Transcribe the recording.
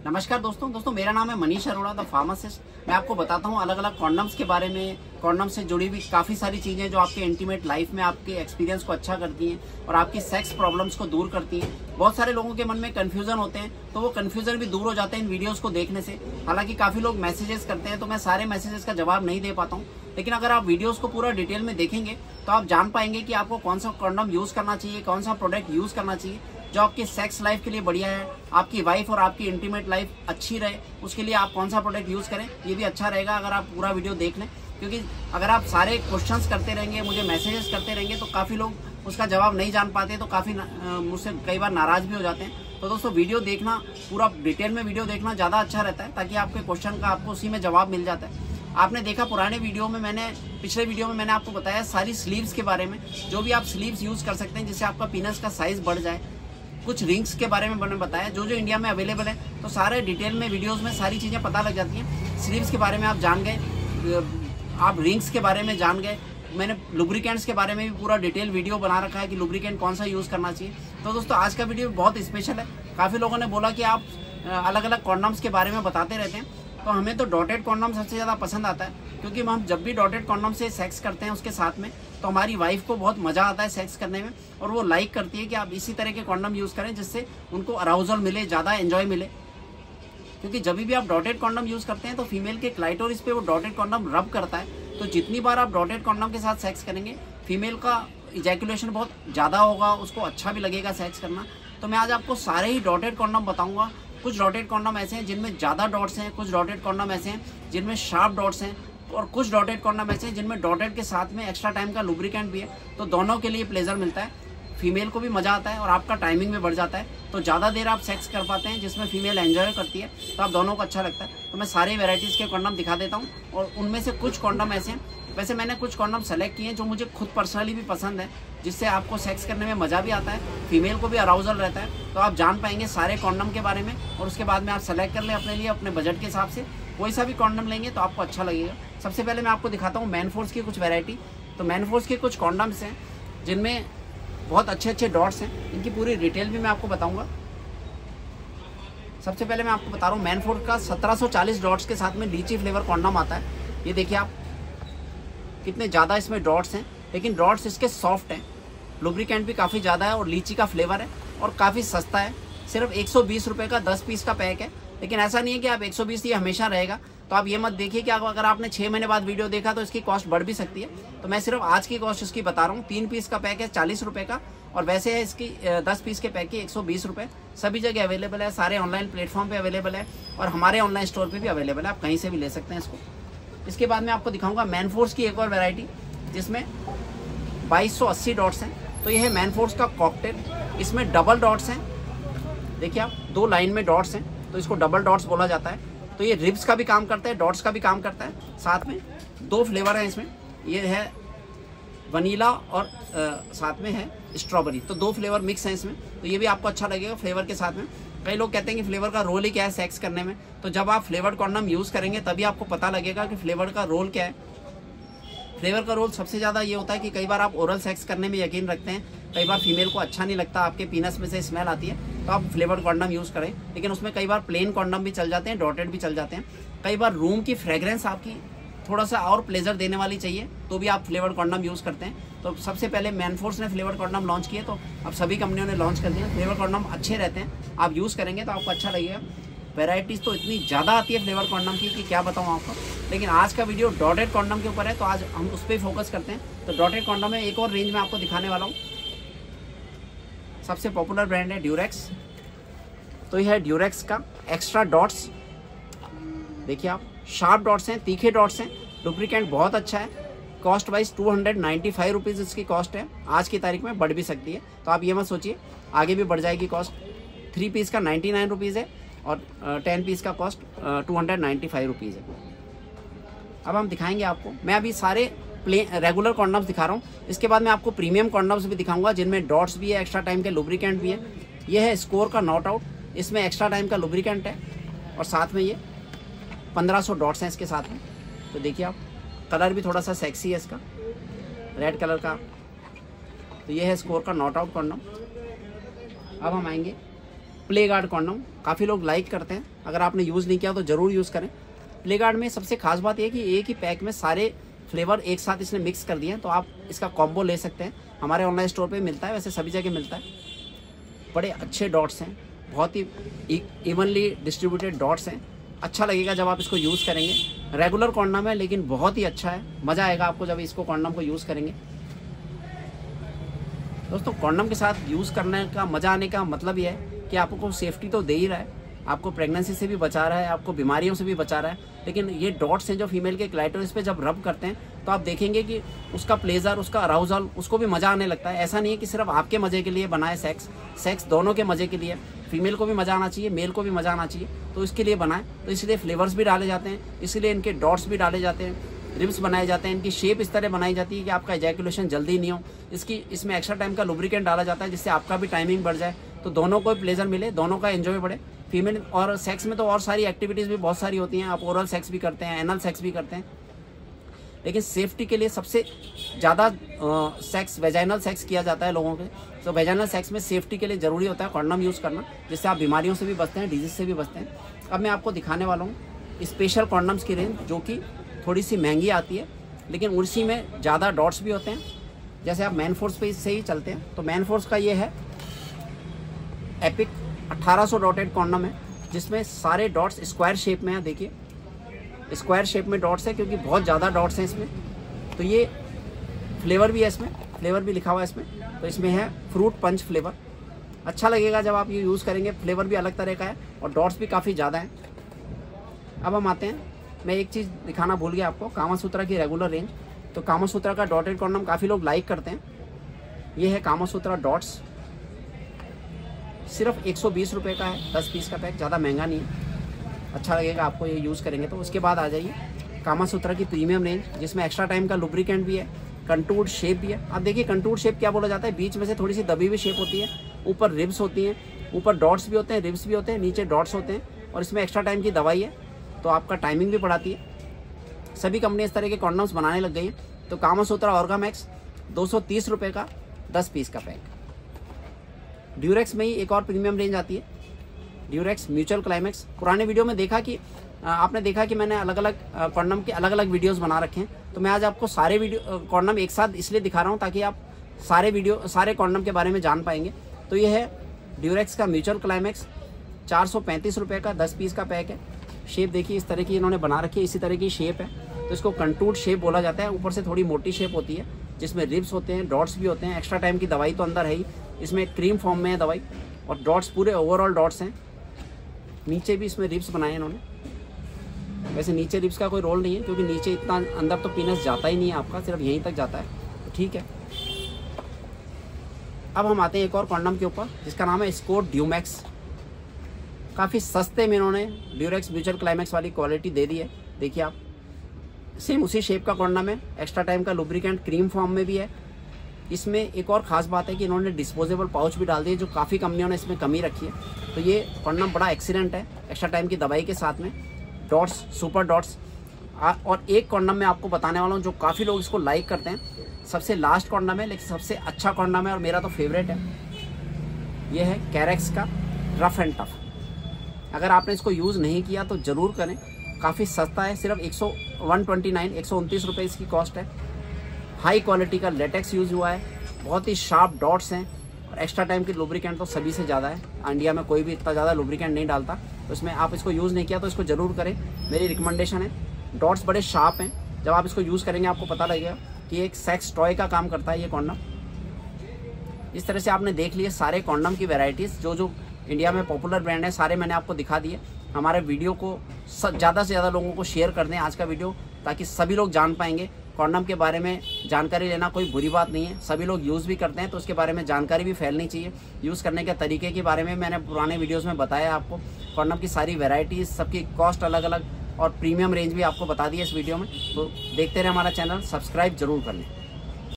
नमस्कार दोस्तों मेरा नाम है मनीष अरोड़ा द फार्मासिस्ट। मैं आपको बताता हूँ अलग अलग कॉन्डम्स के बारे में, कॉन्डम से जुड़ी हुई काफ़ी सारी चीज़ें जो आपके इंटीमेट लाइफ में आपके एक्सपीरियंस को अच्छा करती हैं और आपकी सेक्स प्रॉब्लम्स को दूर करती हैं। बहुत सारे लोगों के मन में कन्फ्यूजन होते हैं, तो वो कन्फ्यूजन भी दूर हो जाते हैं इन वीडियोज़ को देखने से। हालांकि काफ़ी लोग मैसेजेस करते हैं, तो मैं सारे मैसेजेस का जवाब नहीं दे पाता हूँ, लेकिन अगर आप वीडियोज़ को पूरा डिटेल में देखेंगे तो आप जान पाएंगे कि आपको कौन सा कॉन्डम यूज़ करना चाहिए, कौन सा प्रोडक्ट यूज़ करना चाहिए जो आपकी सेक्स लाइफ के लिए बढ़िया है, आपकी वाइफ और आपकी इंटीमेट लाइफ अच्छी रहे, उसके लिए आप कौन सा प्रोडक्ट यूज़ करें। ये भी अच्छा रहेगा अगर आप पूरा वीडियो देख लें, क्योंकि अगर आप सारे क्वेश्चंस करते रहेंगे, मुझे मैसेजेस करते रहेंगे, तो काफ़ी लोग उसका जवाब नहीं जान पाते, तो काफ़ी मुझसे कई बार नाराज़ भी हो जाते हैं। तो दोस्तों वीडियो देखना, पूरा डिटेल में वीडियो देखना ज़्यादा अच्छा रहता है, ताकि आपके क्वेश्चन का आपको उसी में जवाब मिल जाता है। आपने देखा पुराने वीडियो में, पिछले वीडियो में मैंने आपको बताया सारी स्लीव्स के बारे में, जो भी आप स्लीव्स यूज़ कर सकते हैं जिससे आपका पीनस का साइज़ बढ़ जाए। कुछ रिंग्स के बारे में मैंने बताया जो इंडिया में अवेलेबल है, तो सारे डिटेल में वीडियोस में सारी चीज़ें पता लग जाती हैं। स्लीव्स के बारे में आप जान गए, आप रिंग्स के बारे में जान गए। मैंने लुब्रिकेंट्स के बारे में भी पूरा डिटेल वीडियो बना रखा है कि लुब्रिकेंट कौन सा यूज़ करना चाहिए। तो दोस्तों आज का वीडियो बहुत स्पेशल है। काफ़ी लोगों ने बोला कि आप अलग अलग कॉन्डम्स के बारे में बताते रहते हैं, तो हमें तो डॉटेड कॉन्डम सबसे ज़्यादा पसंद आता है, क्योंकि हम जब भी डॉटेड कॉन्डम से सेक्स करते हैं उसके साथ में, तो हमारी वाइफ को बहुत मज़ा आता है सेक्स करने में, और वो लाइक करती है कि आप इसी तरह के कॉन्डम यूज़ करें जिससे उनको अराउजल मिले, ज़्यादा एंजॉय मिले। क्योंकि जब भी आप डॉटेड कॉन्डम यूज़ करते हैं तो फीमेल के क्लाइटोरिस पे वो डॉटेड कॉन्डम रब करता है, तो जितनी बार आप डॉटेड कॉन्डम के साथ सेक्स करेंगे फीमेल का इजैकुलेशन बहुत ज़्यादा होगा, उसको अच्छा भी लगेगा सेक्स करना। तो मैं आज आपको सारे ही डॉटेड कॉन्डम बताऊँगा। कुछ डॉटेड कॉन्डम ऐसे हैं जिनमें ज़्यादा डॉट्स हैं, कुछ डॉटेड कॉन्डम ऐसे हैं जिनमें शार्प डॉट्स हैं, और कुछ डॉटेड कॉन्डम ऐसे हैं जिनमें डॉटेड के साथ में एक्स्ट्रा टाइम का लुब्रिकेंट भी है। तो दोनों के लिए प्लेजर मिलता है, फीमेल को भी मज़ा आता है और आपका टाइमिंग भी बढ़ जाता है, तो ज़्यादा देर आप सेक्स कर पाते हैं जिसमें फीमेल एंजॉय करती है, तो आप दोनों को अच्छा लगता है। तो मैं सारे वेराइटीज़ के कॉन्डम दिखा देता हूँ, और उनमें से कुछ कॉन्डम ऐसे हैं, वैसे मैंने कुछ कॉन्डम सेलेक्ट किए हैं जो मुझे खुद पर्सनली भी पसंद है, जिससे आपको सेक्स करने में मज़ा भी आता है, फीमेल को भी अराउजल रहता है। तो आप जान पाएंगे सारे कॉन्डम के बारे में, और उसके बाद में आप सेलेक्ट कर लें अपने लिए, अपने बजट के हिसाब से कोई सा भी कॉन्डम लेंगे तो आपको अच्छा लगेगा। सबसे पहले मैं आपको दिखाता हूँ मैन फोर्स की कुछ वैरायटी। तो मैन फोर्स के कुछ कॉन्डम्स हैं जिनमें बहुत अच्छे अच्छे डॉट्स हैं, इनकी पूरी डिटेल भी मैं आपको बताऊँगा। सबसे पहले मैं आपको बता रहा हूँ मैन फोर्स का 1740 डॉट्स के साथ में लीची फ्लेवर कॉन्डम आता है। ये देखिए आप कितने ज़्यादा इसमें डॉट्स हैं, लेकिन डॉट्स इसके सॉफ्ट हैं, लुब्रिकेंट भी काफ़ी ज़्यादा है, और लीची का फ्लेवर है, और काफ़ी सस्ता है। सिर्फ 120 रुपये का 10 पीस का पैक है। लेकिन ऐसा नहीं है कि आप 120 ये हमेशा रहेगा, तो आप ये मत देखिए कि अगर आपने 6 महीने बाद वीडियो देखा तो इसकी कॉस्ट बढ़ भी सकती है। तो मैं सिर्फ आज की कॉस्ट इसकी बता रहा हूँ। 3 पीस का पैक है 40 रुपये का, और वैसे है इसकी 10 पीस के पैक की 120 रुपये। सभी जगह अवेलेबल है, सारे ऑनलाइन प्लेटफॉर्म पे अवेलेबल है, और हमारे ऑनलाइन स्टोर पे भी अवेलेबल है, आप कहीं से भी ले सकते हैं इसको। इसके बाद मैं आपको दिखाऊंगा मैन फोर्स की एक और वैरायटी जिसमें 2280 डॉट्स हैं। तो ये है मैन फोर्स का कॉकटेल, इसमें डबल डॉट्स हैं। देखिए आप 2 लाइन में डॉट्स हैं, तो इसको डबल डॉट्स बोला जाता है। तो ये रिब्स का भी काम करता है, डॉट्स का भी काम करता है। साथ में 2 फ्लेवर हैं इसमें, ये है वनीला और साथ में है स्ट्रॉबेरी, तो 2 फ्लेवर मिक्स हैं इसमें। तो ये भी आपको अच्छा लगेगा फ्लेवर के साथ में। कई लोग कहते हैं कि फ्लेवर का रोल ही क्या है सेक्स करने में, तो जब आप फ्लेवर्ड कॉन्डम यूज़ करेंगे तभी आपको पता लगेगा कि फ्लेवर का रोल क्या है। फ्लेवर का रोल सबसे ज़्यादा ये होता है कि कई बार आप ओरल सेक्स करने में यकीन रखते हैं, कई बार फीमेल को अच्छा नहीं लगता, आपके पीनस में से स्मेल आती है, तो आप फ्लेवर्ड कॉन्डम यूज़ करें। लेकिन उसमें कई बार प्लेन कॉन्डम भी चल जाते हैं, डॉटेड भी चल जाते हैं। कई बार रूम की फ्रेग्रेंस आपकी थोड़ा सा और प्लेजर देने वाली चाहिए, तो भी आप फ्लेवर्ड कॉन्डम यूज़ करते हैं। तो सबसे पहले मैन फोर्स ने फ्लेवर्ड कॉन्डम लॉन्च किए, तो अब सभी कंपनियों ने लॉन्च कर दिया। फ्लेवर कॉन्डम अच्छे रहते हैं, आप यूज़ करेंगे तो आपको अच्छा लगेगा। वैराइटीज़ तो इतनी ज़्यादा आती है फ्लेवर कॉन्डम की कि क्या बताऊँ आपको, लेकिन आज का वीडियो डॉटेड कॉन्डम के ऊपर है, तो आज हम उस पर फोकस करते हैं। तो डॉटेड कॉन्डम में एक और रेंज में आपको दिखाने वाला हूँ। सबसे पॉपुलर ब्रांड है ड्यूरेक्स। तो यह है ड्यूरेक्स का एक्स्ट्रा डॉट्स। देखिए आप शार्प डॉट्स हैं, तीखे डॉट्स हैं, लुब्रिकेंट बहुत अच्छा है। कॉस्ट वाइज 295 रुपीज़ इसकी कॉस्ट है। आज की तारीख में बढ़ भी सकती है, तो आप ये मत सोचिए आगे भी बढ़ जाएगी कॉस्ट। 3 पीस का 99 रुपीज़ है, और 10 पीस का कॉस्ट 295 रुपीज़ है। अब हम दिखाएंगे आपको, मैं अभी सारे रेगुलर कॉन्डम्स दिखा रहा हूँ, इसके बाद मैं आपको प्रीमियम कॉन्डम्स भी दिखाऊंगा जिनमें डॉट्स भी है, एक्स्ट्रा टाइम के लुब्रिकेंट भी है। ये है स्कोर का नॉट आउट, इसमें एक्स्ट्रा टाइम का लुब्रिकेंट है, और साथ में ये 1500 डॉट्स हैं इसके साथ में। तो देखिए आप, कलर भी थोड़ा सा सेक्सी है इसका, रेड कलर का। तो ये है स्कोर का नॉट आउट कॉन्डम। अब हम आएंगे प्लेगार्ड कॉन्डम काफ़ी लोग लाइक करते हैं, अगर आपने यूज़ नहीं किया तो ज़रूर यूज़ करें। प्लेगार्ड में सबसे खास बात यह कि एक ही पैक में सारे फ्लेवर एक साथ इसने मिक्स कर दिए हैं, तो आप इसका कॉम्बो ले सकते हैं। हमारे ऑनलाइन स्टोर पे मिलता है, वैसे सभी जगह मिलता है। बड़े अच्छे डॉट्स हैं, बहुत ही इवनली डिस्ट्रीब्यूटेड डॉट्स हैं। अच्छा लगेगा जब आप इसको यूज़ करेंगे। रेगुलर कॉन्डम है लेकिन बहुत ही अच्छा है, मज़ा आएगा आपको जब इसको कॉन्डम को यूज़ करेंगे। दोस्तों कॉन्डम के साथ यूज़ करने का मज़ा आने का मतलब ये है कि आपको सेफ्टी तो दे ही रहा है, आपको प्रेगनेंसी से भी बचा रहा है, आपको बीमारियों से भी बचा रहा है। लेकिन ये डॉट्स हैं जो फीमेल के क्लाइटोरिस पे जब रब करते हैं तो आप देखेंगे कि उसका प्लेजर, उसका अराउजल, उसको भी मज़ा आने लगता है। ऐसा नहीं है कि सिर्फ आपके मज़े के लिए बनाए सेक्स दोनों के मज़े के लिए। फीमेल को भी मज़ा आना चाहिए, मेल को भी मज़ा आना चाहिए, तो इसके लिए बनाए। तो इसलिए फ्लेवर्स भी डाले जाते हैं, इसलिए इनके डॉट्स भी डाले जाते हैं, रिब्स बनाए जाते हैं। इनकी शेप इस तरह बनाई जाती है कि आपका एजैकुलेशन जल्दी नहीं हो। इसमें एक्स्ट्रा टाइम का लुब्रिकेंट डाला जाता है जिससे आपका भी टाइमिंग बढ़ जाए, तो दोनों को प्लेजर मिले, दोनों का एंजॉय बढ़े। फीमेल और सेक्स में तो और सारी एक्टिविटीज़ भी बहुत सारी होती हैं, आप ओरल सेक्स भी करते हैं, एनल सेक्स भी करते हैं। लेकिन सेफ्टी के लिए सबसे ज़्यादा सेक्स वेजाइनल सेक्स किया जाता है लोगों के। तो वेजाइनल सेक्स में सेफ्टी के लिए ज़रूरी होता है कॉन्डम यूज़ करना, जिससे आप बीमारियों से भी बचते हैं, डिजीज से भी बचते हैं। अब मैं आपको दिखाने वाला हूँ स्पेशल कॉन्डम्स की रेंज, जो कि थोड़ी सी महंगी आती है, लेकिन उसी में ज़्यादा डॉट्स भी होते हैं। जैसे आप मैन फोर्स पे से ही चलते हैं, तो मैन फोर्स का ये है एपिक 1800 डॉटेड कॉन्डम है, जिसमें सारे डॉट्स स्क्वायर शेप में है। देखिए स्क्वायर शेप में डॉट्स है क्योंकि बहुत ज़्यादा डॉट्स हैं इसमें। तो ये फ्लेवर भी है, इसमें फ्लेवर भी लिखा हुआ है इसमें। तो इसमें है फ्रूट पंच फ्लेवर। अच्छा लगेगा जब आप ये यूज़ करेंगे, फ्लेवर भी अलग तरह का है और डॉट्स भी काफ़ी ज़्यादा हैं। अब हम आते हैं, मैं एक चीज़ दिखाना भूल गया आपको, कामासूत्रा की रेगुलर रेंज। तो कामासूत्रा का डॉटेड कॉन्डम काफ़ी लोग लाइक करते हैं। ये है कामासूत्रा डॉट्स, सिर्फ 120 रुपये का है, 10 पीस का पैक, ज़्यादा महंगा नहीं है। अच्छा लगेगा आपको ये यूज़ करेंगे तो। उसके बाद आ जाइए कामासूत्रा की प्रीमियम रेंज, जिसमें एक्स्ट्रा टाइम का लुब्रिकेंट भी है, कंटूर्ड शेप भी है। अब देखिए कंटूर्ड शेप क्या बोला जाता है, बीच में से थोड़ी सी दबी हुई शेप होती है, ऊपर रिब्स होती हैं, ऊपर डॉट्स भी होते हैं, रिब्स भी होते हैं, नीचे डॉट्स होते हैं, और इसमें एक्स्ट्रा टाइम की दवाई है, तो आपका टाइमिंग भी बढ़ाती है। सभी कंपनी इस तरह के कॉन्डम्स बनाने लग गई हैं। तो कामासूत्रा ऑर्गामैक्स 230 रुपये का 10 पीस का पैक। ड्यूरेक्स में ही एक और प्रीमियम रेंज आती है, ड्यूरेक्स म्यूचुअल क्लाइमेक्स। पुराने वीडियो में देखा कि आपने देखा कि मैंने अलग अलग कॉन्डम के अलग अलग वीडियोस बना रखे हैं, तो मैं आज आपको सारे वीडियो कॉन्डम एक साथ इसलिए दिखा रहा हूं ताकि आप सारे कॉन्डम के बारे में जान पाएंगे। तो ये है ड्यूरेक्स का म्यूचुअल क्लाइमेक्स, 435 रुपये का 10 पीस का पैक है। शेप देखिए इस तरह की इन्होंने बना रखी है, इसी तरह की शेप है, तो इसको कंटूर्ड शेप बोला जाता है। ऊपर से थोड़ी मोटी शेप होती है, जिसमें रिब्स होते हैं, डॉट्स भी होते हैं। एक्स्ट्रा टाइम की दवाई तो अंदर है ही, इसमें क्रीम फॉर्म में है दवाई, और डॉट्स पूरे ओवरऑल डॉट्स हैं। नीचे भी इसमें रिब्स बनाए हैं इन्होंने। वैसे नीचे रिब्स का कोई रोल नहीं है, क्योंकि नीचे इतना अंदर तो पीनस जाता ही नहीं है आपका, सिर्फ यहीं तक जाता है, तो ठीक है। अब हम आते हैं एक और कॉन्डम के ऊपर, जिसका नाम है स्कोर ड्यूमैक्स। काफ़ी सस्ते में इन्होंने ड्यूरेक्स म्यूचुअल क्लाइमेक्स वाली क्वालिटी दे दी है। देखिए आप, सेम उसी शेप का कॉन्डम है, एक्स्ट्रा टाइम का लुब्रिकेंट क्रीम फॉर्म में भी है। इसमें एक और ख़ास बात है कि इन्होंने डिस्पोजेबल पाउच भी डाल दिए, जो काफ़ी कंपनियों ने इसमें कमी रखी है। तो ये कॉन्डम बड़ा एक्सीलेंट है, एक्स्ट्रा टाइम की दवाई के साथ में, डॉट्स, सुपर डॉट्स। और एक कॉन्डम मैं आपको बताने वाला हूँ जो काफ़ी लोग इसको लाइक करते हैं। सबसे लास्ट कॉन्डम है, लेकिन सबसे अच्छा कॉन्डम है और मेरा तो फेवरेट है। ये है कैरेक्स का रफ एंड टफ। अगर आपने इसको यूज़ नहीं किया तो ज़रूर करें, काफ़ी सस्ता है, सिर्फ 129 रुपये इसकी कॉस्ट है। हाई क्वालिटी का लेटेक्स यूज़ हुआ है, बहुत ही शार्प डॉट्स हैं, और एक्स्ट्रा टाइम की लुब्रिकेंट तो सभी से ज़्यादा है। इंडिया में कोई भी इतना ज़्यादा लुब्रिकेंट नहीं डालता, तो इसमें आप इसको यूज़ नहीं किया तो इसको ज़रूर करें, मेरी रिकमेंडेशन है। डॉट्स बड़े शार्प हैं, जब आप इसको यूज़ करेंगे आपको पता लगेगा कि एक सेक्स टॉय का काम करता है ये कॉन्डम। इस तरह से आपने देख लिए सारे कॉन्डम की वेराइटीज़, जो इंडिया में पॉपुलर ब्रांड है, सारे मैंने आपको दिखा दिए। हमारे वीडियो को ज़्यादा से ज़्यादा लोगों को शेयर कर दें आज का वीडियो, ताकि सभी लोग जान पाएंगे। कॉन्डम के बारे में जानकारी लेना कोई बुरी बात नहीं है, सभी लोग यूज़ भी करते हैं, तो उसके बारे में जानकारी भी फैलनी चाहिए। यूज़ करने के तरीके के बारे में मैंने पुराने वीडियोज़ में बताया आपको। कॉन्डम की सारी वेराइटीज़, सबकी कॉस्ट अलग अलग, और प्रीमियम रेंज भी आपको बता दी है इस वीडियो में। तो देखते रहे हमारा चैनल, सब्सक्राइब जरूर कर लें।